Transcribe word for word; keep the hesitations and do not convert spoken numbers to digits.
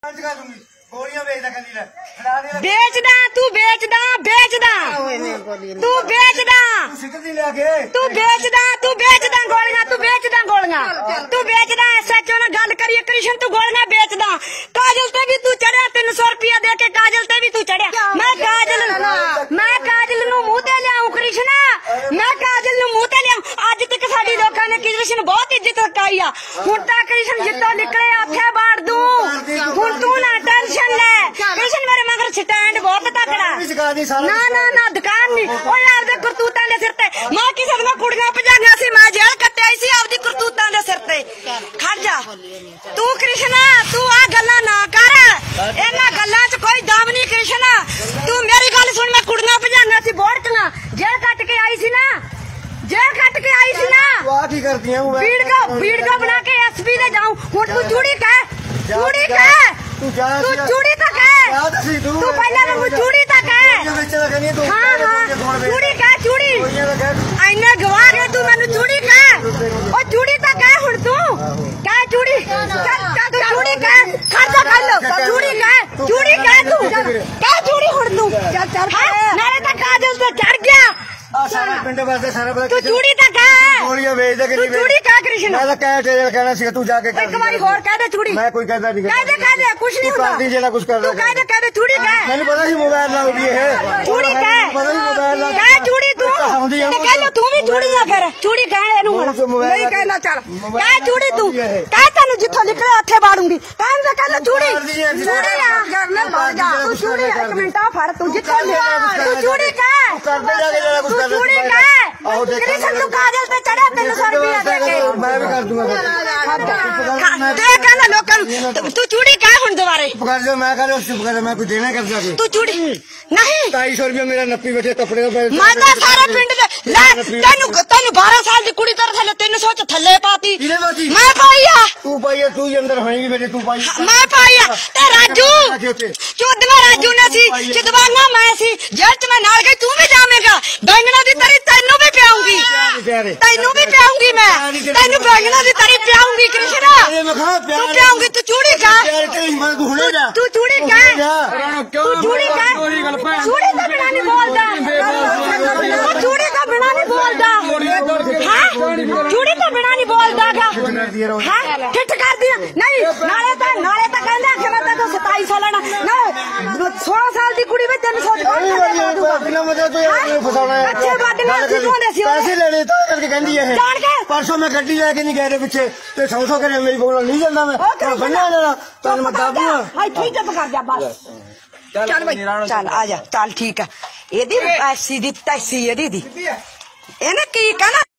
बेचदा तू बेचदा बेचदा तू बेचदा तू बेचदा तू बेचदा गोलियां तू बेचदा गोलियां तू बेचदा सचो ना गल करिए कृष्ण तू गोलियां बेचदा काजल ते भी तू चढ़िया तीन सौ रुपया दे के काजल ते भी तू चढ़िया मैं काजल मैं काजल नू मुंह ते लियाऊं कृष्ण मैं काजल नू मुंह ते लियाऊं अज तक साडी लोकां ने कृष्ण बहुत इज्जत रखाई आ हुण तां कृष्ण जित्तों निकले आथे बाड़ दूं हुण तू ना टेंशन ले कृष्ण मेरे मगर स्टैंड बहुत तकड़ा ना ना ना दुकान नहीं ओए आपदे करतूतां दे सिर ते मैं किसे दी कुड़ियां भजाईयां सी मैं जेल कट्टिया सी आपदी करतूतां दे सिर ते खड़ जा तू कृष्ण तू आ गल्लां ना कर इन्हां गल्लां च कोई दम नहीं कृष्ण तू मेरी गल सुन मैं कुड़ियां भजाईयां सी बोड़कियां जेल कट के आई सी ना जेल कट के आई सी ना की करती है वीडियो वीडियो बना के एसपी दे जाऊं हुण तू चूड़ी कह चूड़ी कह तू चूड़ी तो कह तू पहले मैं चूड़ी तो कह हाँ हाँ चूड़ी कह चूड़ी इन्ने गवाह है तू मैनू चूड़ी कह ओ चूड़ी तो कह हुण तू कह चूड़ी तू चूड़ी कह खर्चा कर लो चूड़ी कह चूड़ी कह तू कह चूड़ी हुण तू मेरे तो काजल से चढ़ गया सारा पिंड वास्ते सारा पता तू चूड़ी तो कह गोलियां बेच दे कि तू चूड़ी कह कृष्ण मैं तो कह तेरे कहना सी तू जाके कर एक बारी और कह दे चूड़ी मैं कोई कहता नहीं कह दे कह दे कुछ नहीं होता करती जेड़ा कुछ कर तू कह दे कह दे चूड़ी कह मैंने पता सी मोबाइल ना उड़ी है चूड़ी कह पता नहीं मोबाइल ना कह चूड़ी तू ते कह लो तू भी चूड़ी ना फिर चूड़ी कह एनु हुण नहीं कहना चल कह चूड़ी तू कह तैनू जिथों निकले उत्थे बाड़ूंगी कह दे कह लो चूड़ी चूड़ी आ घर में बाड़ जा तू चूड़ी एक मिनट आ फड़ तू जिथों तू चूड़ी कह कर दे जाके जेड़ा कुछ कर चूड़ी कह कृष्ण तू काजल पे चढ़ा तीन सौ रुपया दे के मैं भी कर दूंगा ते कहना लोकां तू चूड़ी कह हुण दोबारे कर दे मैं कर चुप कर मैं कुछ देना कर जाके तू चूड़ी नहीं ढाई सौ रुपया मेरा नप्पी बैठे कपड़े मैं तो सारे पिंड दे ले तेनू तेनू बारह साल दी कुड़ी तर थले तीन सौ च थले पाती मैं पाई आ तू पाई है तू ही अंदर होएगी बेटे तू पाई मैं पाई आ ते राजू चौदवा राजू ने सी चिदवाना मैं सी जेल च मैं नाल गई तू भी जावेगा बैंगना दी तरी तैनू भी पियाऊंगी तैनू भी पियाऊंगी मैं तैनू बैंगना दी तरी पियाऊंगी कृष्णा तू पियाऊंगी तू चूड़ी का तू चूड़ी का तू चूड़ी का चूड़ी का बिना नहीं बोलता चूड़ी का बिना नहीं बोलता चूड़ी का बिना नहीं बोलता क्या ठिठ कर दिया नहीं नाले तो नाले तो कहंदे आखे मैं तो सताई साल ना सोलह साल दी कुड़ी में तीन सौ पैसे लेने तो करके कहंदी है परसों मैं गड्डी लेके नहीं गए पिछे ते सौ सौ करे मेरी बोल नहीं चलदा मैं बनना लेना तन मैं दब दूंगा हाय ठीक है पकड़ जा बस चल भाई चल आ जा चल ठीक है एदी ऐसी दी तैसी एदी दी एने की कहना